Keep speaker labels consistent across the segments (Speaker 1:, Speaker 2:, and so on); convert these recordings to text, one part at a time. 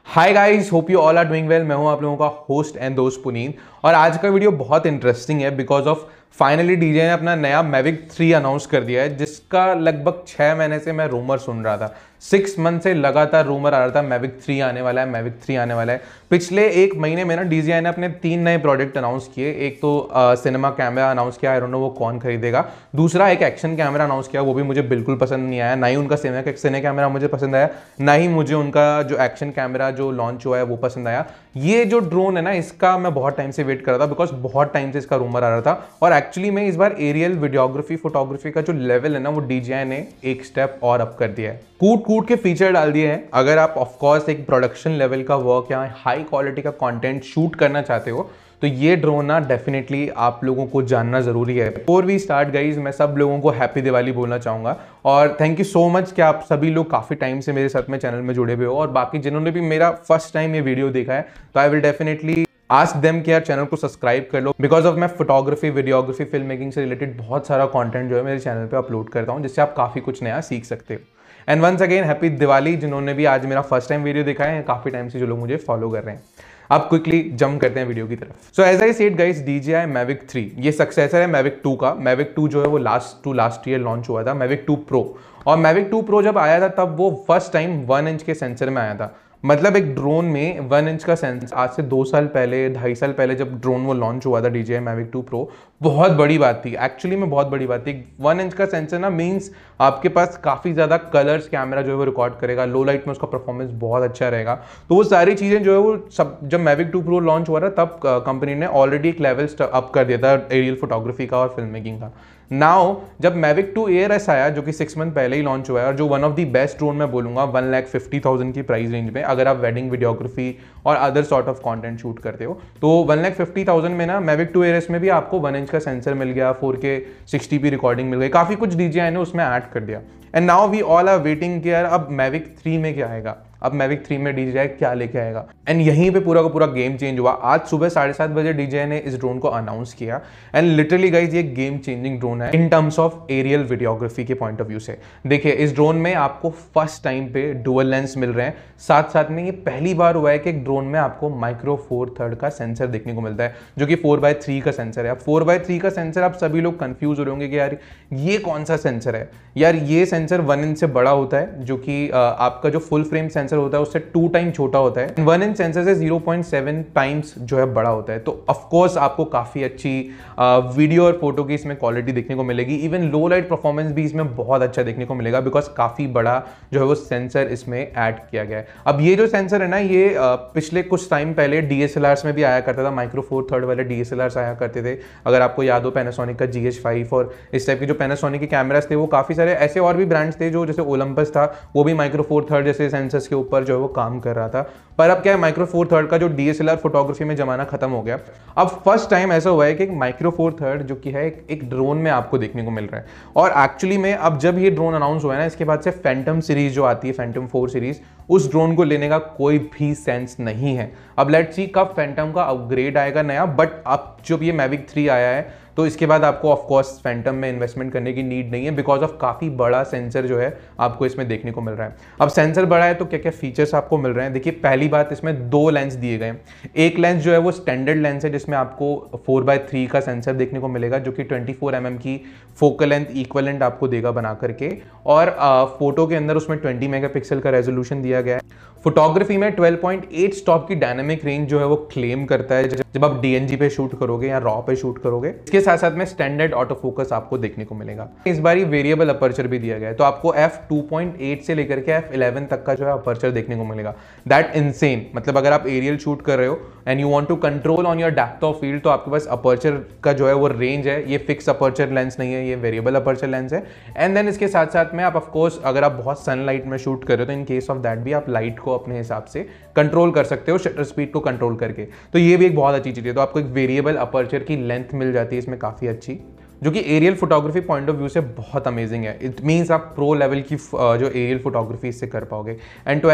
Speaker 1: Hi guys, hope you all are doing well. मैं हूं आप लोगों का होस्ट एंड दोस्त पुनीत और आज का वीडियो बहुत इंटरेस्टिंग है बिकॉज ऑफ फाइनली डीजे ने अपना नया मैविक 3 अनाउंस कर दिया है, जिसका लगभग 6 महीने से मैं रूमर सुन रहा था। 6 मंथ से लगातार रूमर आ रहा था मैविक 3 आने वाला है, मैविक 3 आने वाला है। पिछले एक महीने में ना DJI ने अपने 3 नए प्रोडक्ट अनाउंस किए। एक तो सिनेमा कैमरा अनाउंस किया, आई डोंट नो वो कौन खरीदेगा। दूसरा एक एक्शन कैमरा अनाउंस किया, वो भी मुझे बिल्कुल पसंद नहीं आया। ना ही उनका सिने कैमरा मुझे पसंद आया, ना ही मुझे उनका जो एक्शन कैमरा जो लॉन्च हुआ है वो पसंद आया। ये जो ड्रोन है ना, इसका मैं बहुत टाइम से वेट कर रहा था बिकॉज बहुत टाइम से इसका रूमर आ रहा था। और एक्चुअली में इस बार एरियल वीडियोग्राफी फोटोग्राफी का जो लेवल है ना, वो DJI ने एक स्टेप और अप कर दिया है। कूट कूट के फीचर डाल दिए हैं। अगर आप ऑफकोर्स एक प्रोडक्शन लेवल का वर्क या हाई क्वालिटी का कंटेंट शूट करना चाहते हो तो ये ड्रोन ना डेफिनेटली आप लोगों को जानना जरूरी है। बिफोर वी स्टार्ट गाइज, मैं सब लोगों को हैप्पी दिवाली बोलना चाहूंगा और थैंक यू सो मच कि आप सभी लोग काफी टाइम से मेरे साथ में चैनल में जुड़े हुए हो। और बाकी जिन्होंने भी मेरा फर्स्ट टाइम ये वीडियो देखा है तो I will definitely ask them कि यार चैनल को सब्सक्राइब कर लो, बिकॉज ऑफ मैं फोटोग्राफी, वीडियोग्राफी, फिल्म मेकिंग से रिलेटेड बहुत सारा कंटेंट जो है मेरे चैनल पे अपलोड करता हूँ, जिससे आप काफी कुछ नया सीख सकते हो। And once again happy Diwali जिन्होंने भी आज मेरा फर्स्ट टाइम वीडियो देखा है, काफी टाइम से जो लोग मुझे फॉलो कर रहे हैं। अब क्विकली जंप करते हैं वीडियो की तरफ। So as I said guys, DJI Mavic 3 ये सक्सेसर है Mavic 2 का। Mavic 2 जो है वो लास्ट ईयर लॉन्च हुआ था, Mavic 2 Pro। और Mavic 2 Pro जब आया था तब वो फर्स्ट टाइम 1 इंच के सेंसर में आया था। मतलब एक ड्रोन में 1 इंच का सेंसर आज से 2 साल पहले, 2.5 साल पहले जब ड्रोन वो लॉन्च हुआ था DJI Mavic 2 Pro, बहुत बड़ी बात थी। एक्चुअली में बहुत बड़ी बात थी। 1 इंच का सेंसर ना मीन्स आपके पास काफ़ी ज़्यादा कलर्स कैमरा जो है वो रिकॉर्ड करेगा, लो लाइट में उसका परफॉर्मेंस बहुत अच्छा रहेगा। तो वो सारी चीज़ें जो है वो सब जब Mavic 2 Pro लॉन्च हुआ था तब कंपनी ने ऑलरेडी एक लेवल अप कर दिया था एरियल फोटोग्राफी का और फिल्म मेकिंग का। नाउ जब Mavic 2 AirS आया, जो कि 6 मंथ पहले ही लॉन्च हुआ है और जो one of the best drone मैं बोलूंगा 1,50,000 की प्राइस रेंज में, अगर आप वेडिंग वीडियोग्राफी और other sort of content shoot करते हो तो 1,50,000 में ना Mavic 2 AirS में भी आपको 1 इंच का सेंसर मिल गया, 4K 60p रिकॉर्डिंग मिल गई, काफी कुछ DJI ने उसमें ऐड कर दिया। And now we all are waiting कि यार अब Mavic 3 में क्या आएगा, अब Mavic 3 में DJI क्या लेके आएगा। एंड यहीं पे पूरा का पूरा गेम चेंज हुआ। आज सुबह 7:30 बजे DJI ने इस ड्रोन को अनाउंस किया। एंड लिटरली गाइज ये गेम चेंजिंग ड्रोन है in terms of aerial videography के पॉइंट ऑफ व्यू से। देखिए, इस ड्रोन में आपको फर्स्ट टाइम पे डुअल लेंस मिल रहे हैं। साथ साथ में ये पहली बार हुआ है कि एक ड्रोन में आपको माइक्रो 4/3 का सेंसर देखने को मिलता है, जो कि 4/3 का सेंसर है। अब 4/3 का सेंसर, आप सभी लोग कंफ्यूज हो रहे होंगे कि यार ये कौन सा सेंसर है। यार ये सेंसर 1 इंच से बड़ा होता है, जो कि आपका जो फुल फ्रेम सेंसर होता है उससे 2 टाइम छोटा होता है। 1 इंच सेंसर से 0.7 टाइम्स जो है बड़ा होता है। तो ऑफकोर्स आपको काफी अच्छी वीडियो और फोटो की इसमें क्वालिटी देखने को मिलेगी। इवन लो लाइट परफॉर्मेंस भी इसमें बहुत अच्छा देखने को मिलेगा बिकॉज काफी बड़ा जो है वो सेंसर इसमें ऐड किया गया है। अब ये जो सेंसर है ना, ये पिछले कुछ टाइम पहले DSLRs में भी आया करता था। माइक्रो 4/3 वाले DSLRs आया करते थे, अगर आपको याद हो, पैनासोनिक का GH5 और इस टाइप के जो पैनासोनिक के कैमरास थे, वो काफी सारे ऐसे और भी ब्रांड्स थे जो जैसे ओलंपस था, वो भी माइक्रो 4/3 जैसे सेंसर्स के ऊपर जो है वो काम कर रहा था। पर अब क्या है, माइक्रो 4/3 का जो DSLR फोटोग्राफी में जमाना खत्म हो गया। अब फर्स्ट टाइम ऐसा हुआ है कि एक माइक्रो 4/3 जो कि है एक ड्रोन में आपको देखने को मिल रहा है। और एक्चुअली में अब जब ये ड्रोन अनाउंस हुआ है ना, इसके बाद से फैंटम सीरीज जो आती है, फैंटम 4 सीरीज, उस ड्रोन को लेने का कोई भी सेंस नहीं है। अब लेट्स सी कब फैंटम का अपग्रेड आएगा नया। बट अब जब ये Mavic 3 आया है तो इसके बाद आपको ऑफकोर्स फैंटम में इन्वेस्टमेंट करने की नीड नहीं है बिकॉज ऑफ काफी बड़ा सेंसर जो है आपको इसमें देखने को मिल रहा है। अब सेंसर बड़ा है तो क्या क्या फीचर्स आपको मिल रहे हैं। देखिए, पहली बात, इसमें 2 लेंस दिए गए हैं। एक लेंस जो है वो स्टैंडर्ड लेंस है, जिसमें आपको 4/3 का सेंसर देखने को मिलेगा, जो कि 24 mm की फोकल लेंथ इक्वलेंट आपको देगा बना करके। और फोटो के अंदर उसमें 20 मेगापिक्सल का रेजोल्यूशन दिया गया है। फोटोग्राफी में 12.8 स्टॉप की डायनामिक रेंज जो है वो क्लेम करता है जब आप DNG पे शूट करोगे या रॉ पे शूट करोगे। इसके साथ साथ में स्टैंडर्ड ऑटो फोकस आपको देखने को मिलेगा। इस बार ये वेरिएबल अपर्चर भी दिया गया है, तो आपको f2.8 से लेकर के f11 तक का जो है अपर्चर देखने को मिलेगा। That insane. मतलब अगर आप एरियल शूट कर रहे हो and you want to control on your depth of field, तो आपके पास अपर्चर का जो है वो रेंज है। ये फिक्स अपर्चर लेंस नहीं है, ये वेरिएबल अपर्चर लेंस है। एंड देन इसके साथ साथ में आप ऑफकोर्स अगर आप बहुत सनलाइट में शूट कर रहे हो तो इन केस ऑफ दैट भी आप लाइट को अपने हिसाब से कंट्रोल कर सकते हो, शटर स्पीड को कंट्रोल करके। तो ये भी एक बहुत अच्छी चीज है। तो आपको एक वेरिएबल अपर्चर की लेंथ मिल जाती है इसमें काफी अच्छी, जो कि aerial photography point of view से बहुत अमेजिंग है। इट मीन्स आप प्रो लेवल की जो एरियल फोटोग्राफी इससे कर पाओगे। एंड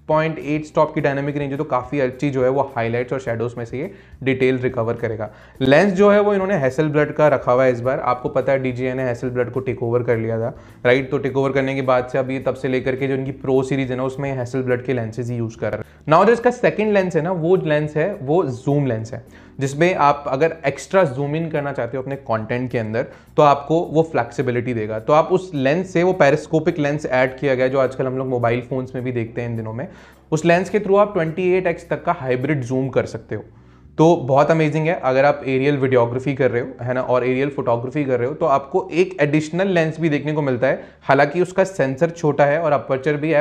Speaker 1: 6.8 स्टॉप की डायनामिक रेंज है, तो काफ़ी अच्छी जो है वो हाईलाइट्स और शेडोज में से ये डिटेल रिकवर करेगा। लेंस जो है वो इन्होंने हैसेलब्लड का रखा हुआ है इस बार। आपको पता है DJI ने हैसेलब्लड को टेक ओवर कर लिया था, राइट? तो टेक ओवर करने के बाद से अभी तब से लेकर के जो इनकी प्रो सीरीज है ना, उसमें हैसेलब्लड के लेंसेज ही यूज कर रहे हैं। नाउ जो इसका सेकंड लेंस है ना, वो लेंस है वो जूम लेंस है, जिसमें आप अगर एक्स्ट्रा जूम इन करना चाहते हो अपने कंटेंट के अंदर तो आपको वो फ्लेक्सिबिलिटी देगा। तो आप उस लेंस से, वो पेरिस्कोपिक लेंस ऐड किया गया जो आजकल हम लोग मोबाइल फोन्स में भी देखते हैं इन दिनों में, उस लेंस के थ्रू आप 28x तक का हाइब्रिड जूम कर सकते हो। तो बहुत अमेजिंग है। अगर आप एरियल वीडियोग्राफी कर रहे हो, है ना, और एरियल फोटोग्राफी कर रहे हो, तो आपको एक एडिशनल लेंस भी देखने को मिलता है। हालांकि उसका सेंसर छोटा है और अपर्चर भी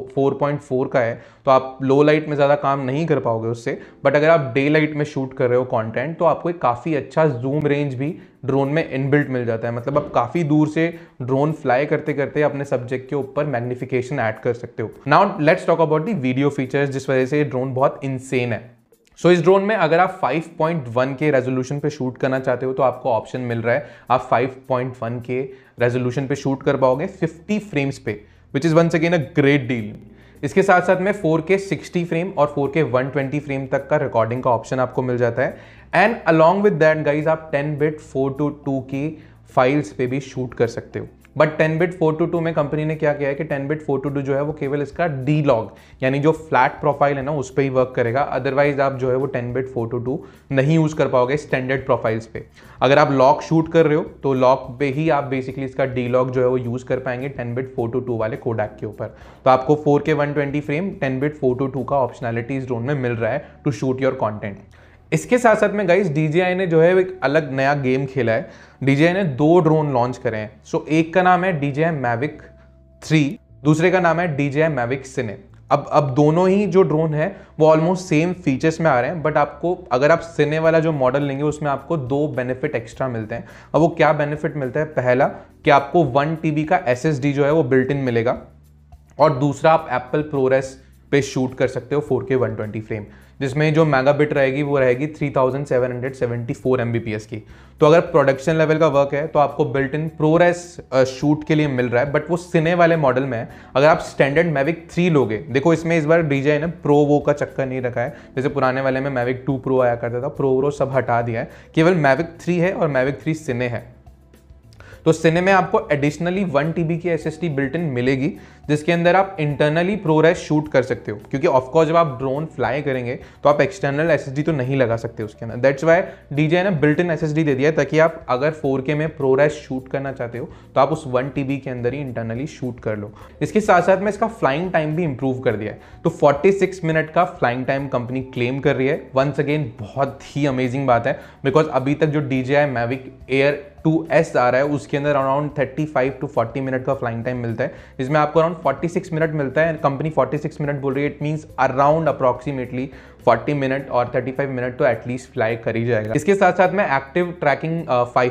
Speaker 1: f4.4 का है, तो आप लो लाइट में ज़्यादा काम नहीं कर पाओगे उससे। बट अगर आप डे लाइट में शूट कर रहे हो कंटेंट, तो आपको एक काफ़ी अच्छा जूम रेंज भी ड्रोन में इनबिल्ट मिल जाता है। मतलब आप काफ़ी दूर से ड्रोन फ्लाई करते करते अपने सब्जेक्ट के ऊपर मैग्निफिकेशन ऐड कर सकते हो। Now let's talk about the video features, जिस वजह से ये ड्रोन बहुत इंसेन है। सो इस ड्रोन में अगर आप 5.1 के रेजोल्यूशन पे शूट करना चाहते हो, तो आपको ऑप्शन मिल रहा है आप 5.1 के रेजोल्यूशन पे शूट कर पाओगे 50 फ्रेम्स पे, which is once again a great deal. इसके साथ साथ में 4K 60 फ्रेम और 4K 120 फ्रेम तक का रिकॉर्डिंग का ऑप्शन आपको मिल जाता है। And along with that guys, आप 10-bit 4:2 की फाइल्स पे भी शूट कर सकते हो। बट 10-bit 4:2 में कंपनी ने क्या किया है कि 10-bit 4:2 जो है वो केवल इसका डी लॉग, यानी जो फ्लैट प्रोफाइल है ना, उस पर ही वर्क करेगा। अदरवाइज आप जो है वो 10-bit 4:2 नहीं यूज कर पाओगे स्टैंडर्ड प्रोफाइल्स पे। अगर आप लॉग शूट कर रहे हो तो लॉग पे ही आप बेसिकली इसका डी लॉग जो है वो यूज कर पाएंगे 10-bit 4:2 वाले कोडैक के ऊपर। तो आपको 4K 120 फ्रेम 10-bit 4:2 का ऑप्शनैलिटी इस ड्रोन में मिल रहा है टू शूट योर कॉन्टेंट। इसके साथ साथ में गाइस, DJI ने जो है एक अलग नया गेम खेला है। DJI ने 2 ड्रोन लॉन्च करे हैं। सो एक का नाम है DJI Mavic 3, दूसरे का नाम है DJI Mavic Cine। अब दोनों ही जो ड्रोन है वो ऑलमोस्ट सेम फीचर्स में आ रहे हैं, बट आपको अगर आप Cine वाला जो मॉडल लेंगे उसमें आपको 2 बेनिफिट एक्स्ट्रा मिलते हैं। अब वो क्या बेनिफिट मिलता है? पहला कि आपको 1 TB का SSD जो है वो बिल्ट इन मिलेगा, और दूसरा आप एप्पल ProRes पे शूट कर सकते हो 4K 120 फ्रेम, जिसमें जो मेगाबिट रहेगी वो रहेगी 3774 Mbps की। तो अगर प्रोडक्शन लेवल का वर्क है तो आपको बिल्ट इन ProRes शूट के लिए मिल रहा है, बट वो Cine वाले मॉडल में है। अगर आप स्टैंडर्ड Mavic 3 लोगे, देखो इसमें इस बार DJI ने प्रो वो का चक्कर नहीं रखा है, जैसे पुराने वाले में Mavic 2 Pro आया करता था, प्रो सब हटा दिया है, केवल Mavic 3 है और Mavic 3 Cine है। तो Cine में आपको एडिशनली 1 TB की SSD बिल्ट इन मिलेगी, जिसके अंदर आप इंटरनली ProRes शूट कर सकते हो, क्योंकि ऑफकोर्स जब आप ड्रोन फ्लाई करेंगे तो आप एक्सटर्नल SSD तो नहीं लगा सकते उसके अंदर। दैट्स वाई DJI ने बिल्ट इन SSD दे दिया है, ताकि आप अगर 4K में ProRes शूट करना चाहते हो तो आप उस 1 TB के अंदर ही इंटरनली शूट कर लो। इसके साथ साथ में इसका फ्लाइंग टाइम भी इंप्रूव कर दिया है, तो 46 मिनट का फ्लाइंग टाइम कंपनी क्लेम कर रही है। वंस अगेन बहुत ही अमेजिंग बात है, बिकॉज अभी तक जो DJI Mavic Air 2S आ रहा है उसके अंदर अराउंड 35 to 40 मिनट का फ्लाइंग टाइम मिलता है, जिसमें आपको अराउंड 46 मिनट मिलता है। कंपनी 46 मिनट बोल रही है, it means around approximately 40 minute और 35 मिनट तो एटलीस्ट फ्लाई कर ही जाएगा। इसके साथ साथ में एक्टिव ट्रैकिंग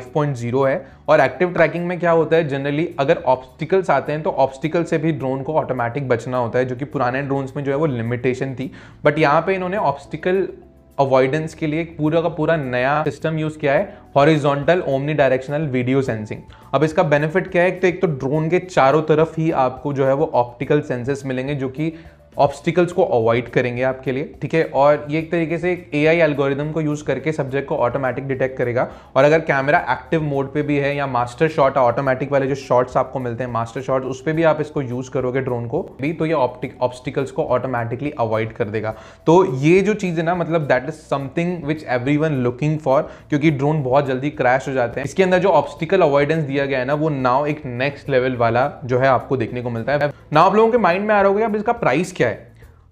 Speaker 1: 5.0 है, और एक्टिव ट्रैकिंग में क्या होता है, जनरली अगर ऑब्स्टिकल्स आते हैं तो ऑब्स्टिकल से भी ड्रोन को ऑटोमेटिक बचना होता है, जो कि पुराने ड्रोन्स में जो है वो लिमिटेशन थी। बट यहाँ पे इन्होंने ऑब्स्टिकल अवॉइडेंस के लिए एक पूरा का पूरा नया सिस्टम यूज किया है, horizontal omni directional video sensing. अब इसका बेनिफिट क्या है? एक तो ड्रोन के चारों तरफ ही आपको जो है वो ऑप्टिकल सेंसर्स मिलेंगे, जो कि ऑब्स्टिकल्स को अवॉइड करेंगे आपके लिए, ठीक है। और ये एक तरीके से एक AI एल्गोरिदम को यूज करके सब्जेक्ट को ऑटोमेटिक डिटेक्ट करेगा। और अगर कैमरा एक्टिव मोड पे भी है, या मास्टर शॉट ऑटोमेटिक वाले जो शॉट्स आपको मिलते हैं मास्टर शॉट, उस पर भी आप इसको यूज करोगे ड्रोन को भी, तो ये ऑब्स्टिकल्स को ऑटोमेटिकली अवॉइड कर देगा। तो ये जो चीज है ना, मतलब that is something which everyone looking for, क्योंकि ड्रोन बहुत जल्दी क्रैश हो जाते हैं। इसके अंदर जो ऑब्स्टिकल अवॉइडेंस दिया गया है ना, वो नाउ एक नेक्स्ट लेवल वाला जो है आपको देखने को मिलता है। नाउ आप लोगों के माइंड में आ रहा होगा अब इसका प्राइस क्या है।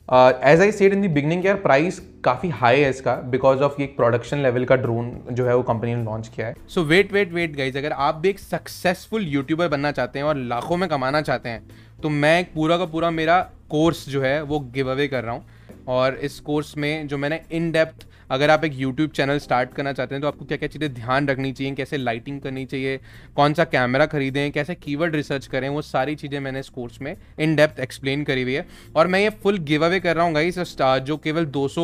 Speaker 1: As I said in the beginning, यार प्राइस काफ़ी हाई है इसका, बिकॉज ऑफ ये एक प्रोडक्शन लेवल का ड्रोन जो है वो कंपनी ने लॉन्च किया है। सो वेट गाइज, अगर आप भी एक सक्सेसफुल यूट्यूबर बनना चाहते हैं और लाखों में कमाना चाहते हैं, तो मैं एक पूरा का पूरा मेरा कोर्स जो है वो गिव अवे कर रहा हूँ। और इस कोर्स में जो मैंने इन डेप्थ, अगर आप एक यूट्यूब चैनल स्टार्ट करना चाहते हैं तो आपको क्या क्या चीज़ें ध्यान रखनी चाहिए, कैसे लाइटिंग करनी चाहिए, कौन सा कैमरा खरीदें, कैसे कीवर्ड रिसर्च करें, वो सारी चीज़ें मैंने इस कोर्स में इन डेप्थ एक्सप्लेन करी हुई है। और मैं ये फुल गिव अवे कर रहा हूँ गाइस, जो केवल 200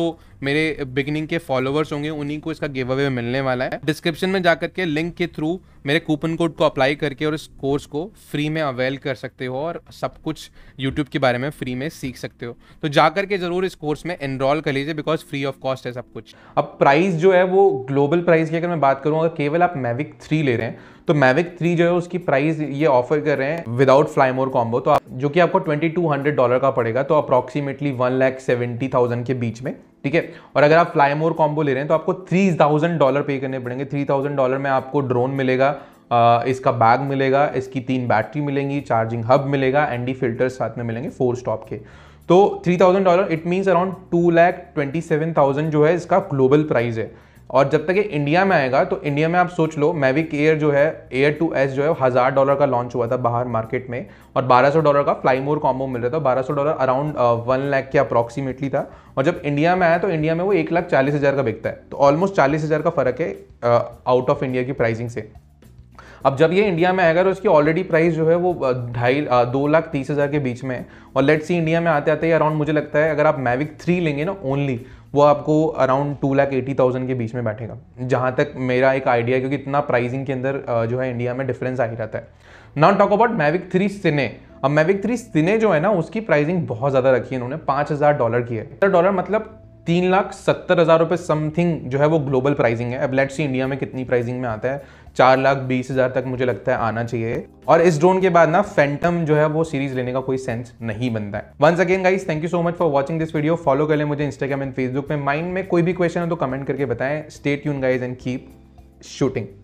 Speaker 1: मेरे बिगिनिंग के फॉलोअर्स होंगे उन्हीं को इसका गिव अवे मिलने वाला है। डिस्क्रिप्शन में जाकर के लिंक के थ्रू मेरे कूपन कोड को अप्लाई करके और इस कोर्स को फ्री में अवेल कर सकते हो और सब कुछ यूट्यूब के बारे में फ्री में सीख सकते हो। तो जाकर के जरूर इस कोर्स में एनरोल कर लीजिए बिकॉज फ्री ऑफ कॉस्ट है सब कुछ। अब प्राइस जो है वो ग्लोबल प्राइस की अगर मैं बात करूँ, अगर केवल आप मैविक 3 ले रहे हैं तो मैविक 3 जो है उसकी प्राइस ये ऑफर कर रहे हैं विदाउट फ्लाई मोर कॉम्बो, तो जो कि आपको $2200 का पड़ेगा, तो अप्रॉक्सीमेटली 1,70,000 के बीच में, ठीक है। और अगर आप फ्लाई मोर कॉम्बो ले रहे हैं तो आपको $3000 पे करने पड़ेंगे। $3000 में आपको ड्रोन मिलेगा, इसका बैग मिलेगा, इसकी 3 बैटरी मिलेंगी, चार्जिंग हब मिलेगा, एनडी फिल्टर्स साथ में मिलेंगे 4 स्टॉप के। तो $3000 इट मीन्स अराउंड 2,27,000 जो है इसका ग्लोबल प्राइस है। और जब तक ये इंडिया में आएगा तो इंडिया में आप सोच लो मैविक एयर जो है एयर 2S जो है $1000 का लॉन्च हुआ था बाहर मार्केट में और $1200 का फ्लाई मोर कॉम्बो मिल रहा था। $1200 अराउंड 1 लाख के अप्रॉक्सीमेटली था और जब इंडिया में आया तो इंडिया में वो 1,40,000 का बिकता है, तो ऑलमोस्ट 40,000 का फर्क है आउट ऑफ इंडिया की प्राइसिंग से। अब जब ये इंडिया में आएगा तो इसकी ऑलरेडी प्राइस जो है वो 2,30,000 के बीच में है और लेट्स सी इंडिया में आते आते ही अराउंड मुझे लगता है अगर आप मैविक 3 लेंगे ना ओनली, वो आपको अराउंड 2,80,000 के बीच में बैठेगा, जहां तक मेरा एक आइडिया है, क्योंकि इतना प्राइसिंग के अंदर जो है इंडिया में डिफरेंस आ ही रहता है। Now talk about Mavic 3 cine. अब मैविक 3 सिने जो है ना उसकी प्राइसिंग बहुत ज्यादा रखी है इन्होंने, $5,000 की है। $5,000 मतलब 3,70,000 रुपए समथिंग जो है वो ग्लोबल प्राइसिंग है। अब लेट्स सी इंडिया में कितनी प्राइसिंग में आता है, 4,20,000 तक मुझे लगता है आना चाहिए। और इस ड्रोन के बाद ना फैंटम जो है वो सीरीज लेने का कोई सेंस नहीं बनता है। Once again guys, thank you so much for watching this video. Follow कर ले मुझे इंस्टाग्राम एंड फेसबुक पे। माइंड में कोई भी क्वेश्चन हो तो कमेंट करके बताएं। Stay tune guys and keep shooting.